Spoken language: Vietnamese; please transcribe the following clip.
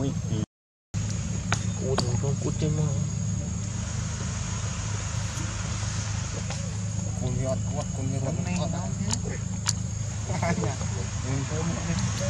Ui, cút không cút trên mà. Con nhọt, con nhọt này nó thế.